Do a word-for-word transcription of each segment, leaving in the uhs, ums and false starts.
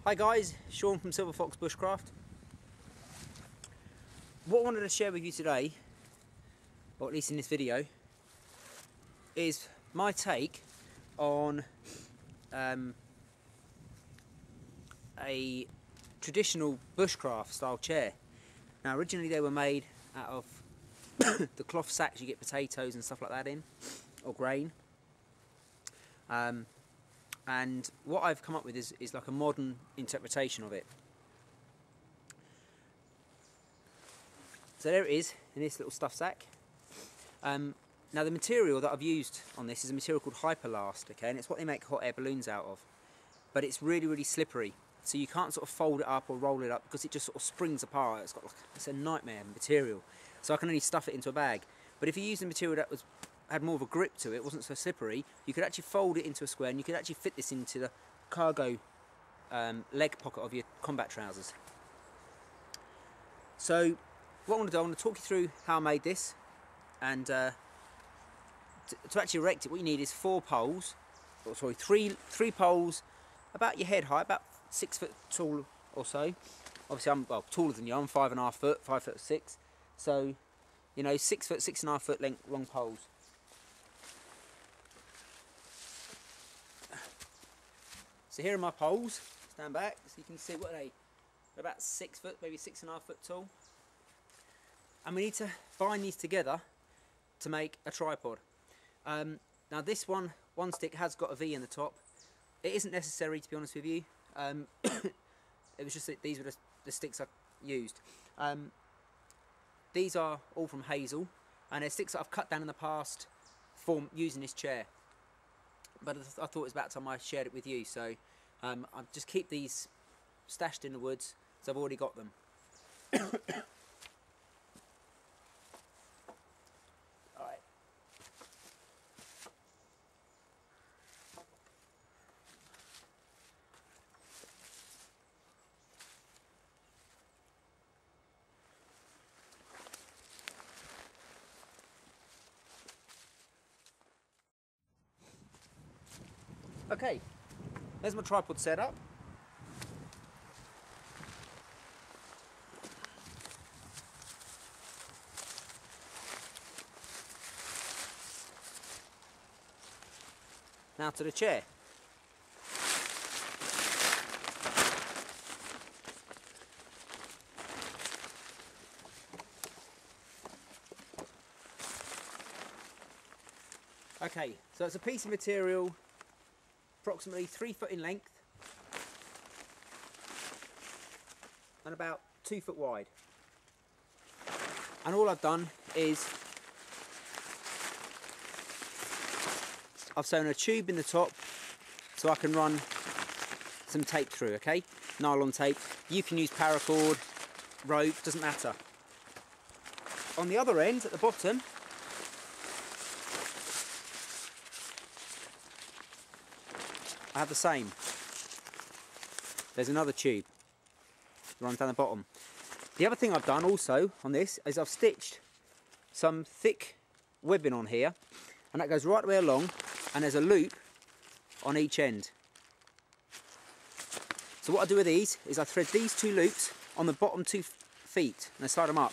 Hi guys, Sean from Silver Fox Bushcraft. What I wanted to share with you today, or at least in this video, is my take on um, a traditional bushcraft style chair. Now originally they were made out of the cloth sacks you get potatoes and stuff like that in, or grain. Um, and what I've come up with is, is like a modern interpretation of it. So there it is in this little stuff sack. Um, now the material that I've used on this is a material called Hyperlast, okay, and it's what they make hot air balloons out of. But it's really, really slippery, so you can't sort of fold it up or roll it up because it just sort of springs apart. It's got like, it's a nightmare material. So I can only stuff it into a bag. But if you use the material that was had more of a grip to it, wasn't so slippery, you could actually fold it into a square and you could actually fit this into the cargo um, leg pocket of your combat trousers. So what I want to do, I want to talk you through how I made this, and uh, to, to actually erect it, what you need is four poles, or sorry, three three poles about your head height, about six foot tall or so. Obviously I'm well taller than you, I'm five and a half foot, five foot six, so you know, six foot, six and a half foot length long poles. So here are my poles. Stand back so you can see, what are they? They're about six foot, maybe six and a half foot tall. And we need to bind these together to make a tripod. Um, now this one, one stick has got a V in the top. It isn't necessary, to be honest with you. Um, it was just that these were the, the sticks I used. Um, these are all from hazel, and they're sticks that I've cut down in the past for using this chair. But I thought it was about time I shared it with you, so um, I'll just keep these stashed in the woods, so I've already got them. Alright. Okay, there's my tripod set up. Now to the chair. Okay, so it's a piece of material approximately three foot in length and about two foot wide. And all I've done is I've sewn a tube in the top so I can run some tape through, okay? Nylon tape. You can use paracord, rope, doesn't matter. On the other end, at the bottom, I have the same. There's another tube that runs down the bottom. The other thing I've done also on this is I've stitched some thick webbing on here, and that goes right the way along, and there's a loop on each end. So what I do with these is I thread these two loops on the bottom two feet and I slide them up.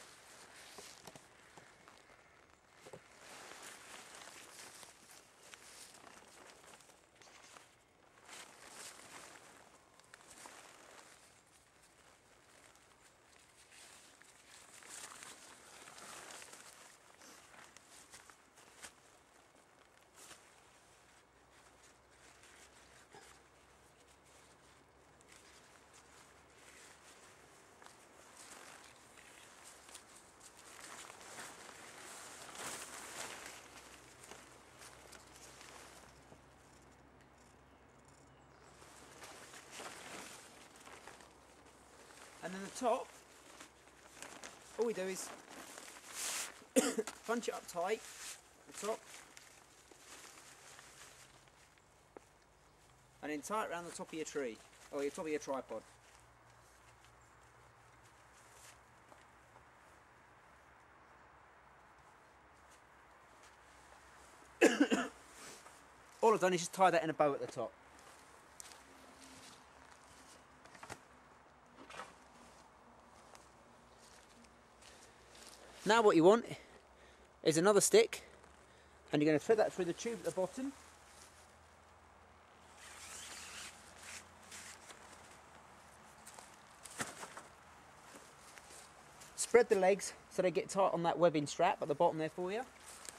And then the top, all we do is punch it up tight, the top, and then tie it around the top of your tree, or your top of your tripod. All I've done is just tie that in a bow at the top. Now what you want is another stick, and you're going to thread that through the tube at the bottom. Spread the legs so they get tight on that webbing strap at the bottom there for you.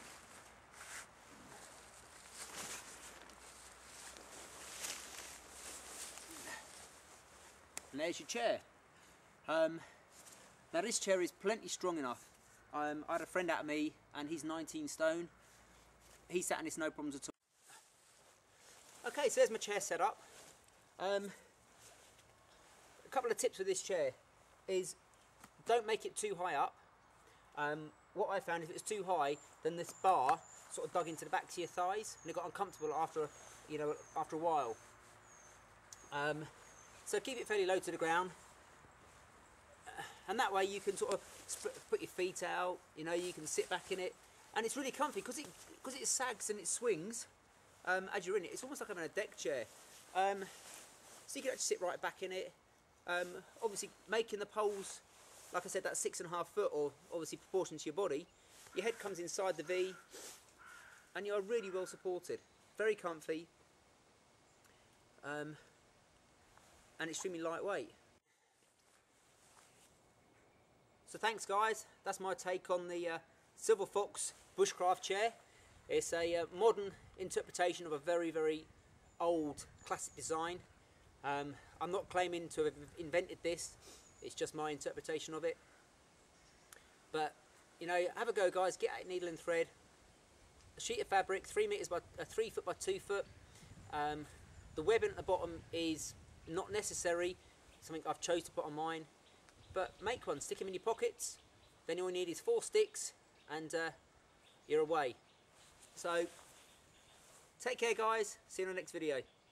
And there's your chair. Um, now this chair is plenty strong enough. Um, I had a friend out of me and he's nineteen stone. He sat in this no problems at all. Okay, so there's my chair set up. Um, a couple of tips with this chair is don't make it too high up. Um, what I found, if it was too high, then this bar sort of dug into the back of your thighs and it got uncomfortable after, you know, after a while. Um, so keep it fairly low to the ground, and that way you can sort of put your feet out. You know, you can sit back in it, and it's really comfy because it because it sags and it swings um, as you're in it. It's almost like having a deck chair. Um, so you can actually sit right back in it. Um, obviously, making the poles, like I said, that's six and a half foot, or obviously proportion to your body. Your head comes inside the V, and you're really well supported. Very comfy, um, and extremely lightweight. So thanks guys, that's my take on the uh, Silver Fox Bushcraft chair. It's a uh, modern interpretation of a very, very old classic design. Um, I'm not claiming to have invented this, it's just my interpretation of it. But, you know, have a go guys, get out needle and thread. A sheet of fabric, three meters by uh, three foot by two foot. Um, the webbing at the bottom is not necessary, something I've chose to put on mine. But make one, stick them in your pockets, then all you need is four sticks and uh, you're away. So, take care guys, see you in the next video.